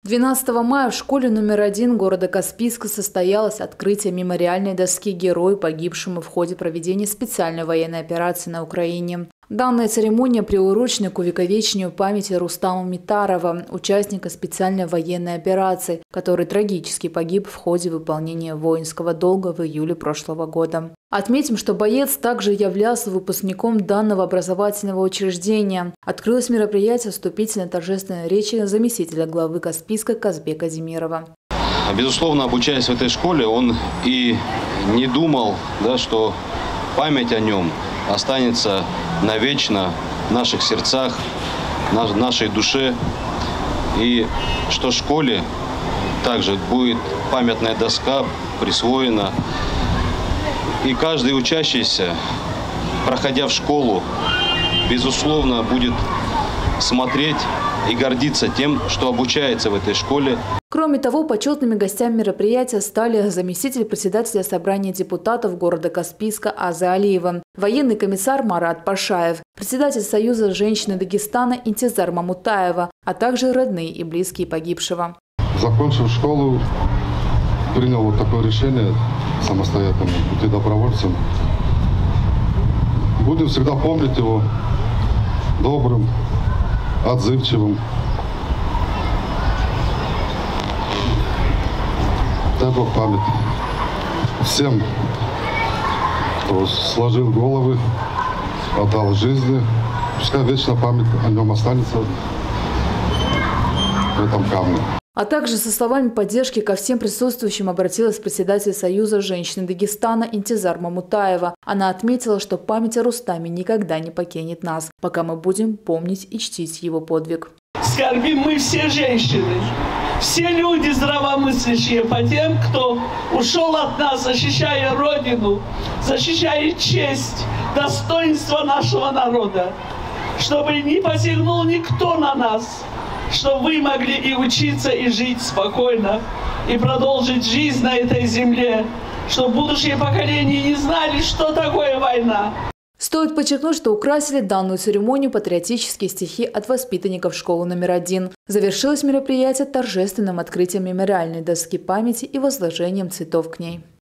12 мая в школе номер 1 города Каспийска состоялось открытие мемориальной доски герою, погибшему в ходе проведения специальной военной операции на Украине. Данная церемония приурочена к увековечению памяти Рустама Митарова, участника специальной военной операции, который трагически погиб в ходе выполнения воинского долга в июле прошлого года. Отметим, что боец также являлся выпускником данного образовательного учреждения. Открылось мероприятие вступительной торжественной речи заместителя главы Каспийска Казбека Демирова. Безусловно, обучаясь в этой школе, он и не думал, что память о нем останется навечно в наших сердцах, в нашей душе. И что школе также будет памятная доска присвоена. И каждый учащийся, проходя в школу, безусловно, будет смотреть и гордиться тем, что обучается в этой школе. Кроме того, почетными гостями мероприятия стали заместитель председателя собрания депутатов города Каспийска Аза Алиева, военный комиссар Марат Пашаев, председатель Союза женщин Дагестана Интизар Мамутаева, а также родные и близкие погибшего. Закончив школу, принял вот такое решение самостоятельно идти добровольцем. Будем всегда помнить его добрым, отзывчивым. Дай Бог память всем, кто сложил головы, отдал жизни. Пускай вечно память о нем останется в этом камне. А также со словами поддержки ко всем присутствующим обратилась председатель Союза женщин Дагестана Интизар Мамутаева. Она отметила, что память о Рустаме никогда не покинет нас, пока мы будем помнить и чтить его подвиг. Скорбим мы все женщины, все люди здравомыслящие по тем, кто ушел от нас, защищая Родину, защищая честь, достоинство нашего народа, чтобы не посягнул никто на нас, чтобы вы могли и учиться, и жить спокойно, и продолжить жизнь на этой земле, чтобы будущие поколения не знали, что такое война. Стоит подчеркнуть, что украсили данную церемонию патриотические стихи от воспитанников школы номер 1. Завершилось мероприятие торжественным открытием мемориальной доски памяти и возложением цветов к ней.